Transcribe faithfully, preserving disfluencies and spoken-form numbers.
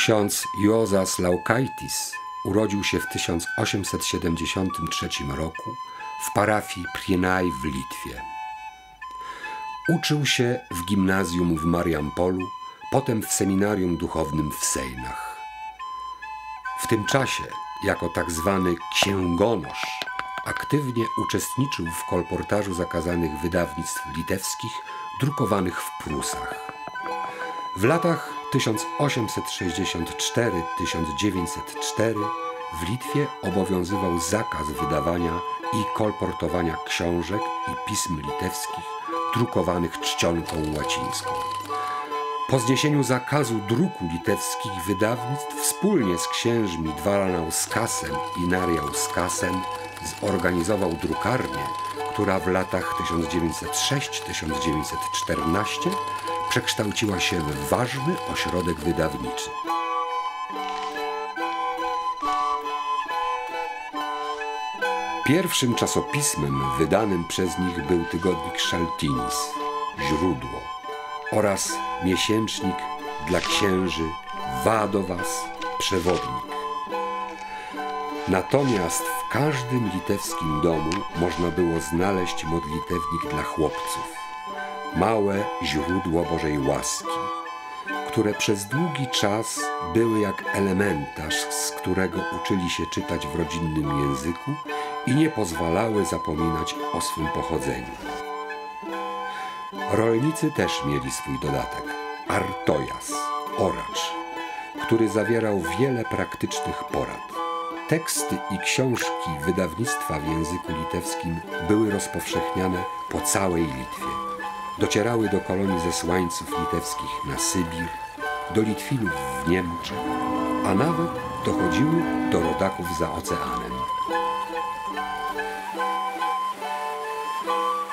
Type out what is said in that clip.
Ksiądz Juozas Laukaitis urodził się w tysiąc osiemset siedemdziesiątym trzecim roku w parafii Prienai w Litwie. Uczył się w gimnazjum w Mariampolu, potem w seminarium duchownym w Sejnach. W tym czasie, jako tak zwany księgonosz, aktywnie uczestniczył w kolportażu zakazanych wydawnictw litewskich drukowanych w Prusach. W latach tysiąc osiemset sześćdziesiąt cztery do tysiąc dziewięćset cztery w Litwie obowiązywał zakaz wydawania i kolportowania książek i pism litewskich drukowanych czcionką łacińską. Po zniesieniu zakazu druku litewskich wydawnictw wspólnie z księżmi Dwaranauskasem i Nariauskasem zorganizował drukarnię, która w latach tysiąc dziewięćset szósty do tysiąc dziewięćset czternastego przekształciła się w ważny ośrodek wydawniczy. Pierwszym czasopismem wydanym przez nich był tygodnik Szaltinis, Źródło, oraz miesięcznik dla księży Wadowas, Przewodnik. Natomiast w każdym litewskim domu można było znaleźć modlitewnik dla chłopców, małe źródło Bożej łaski, które przez długi czas były jak elementarz, z którego uczyli się czytać w rodzinnym języku i nie pozwalały zapominać o swym pochodzeniu. Rolnicy też mieli swój dodatek, Artojas, oracz, który zawierał wiele praktycznych porad. Teksty i książki wydawnictwa w języku litewskim były rozpowszechniane po całej Litwie. Docierały do kolonii zesłańców litewskich na Sybir, do Litwinów w Niemczech, a nawet dochodziły do rodaków za oceanem.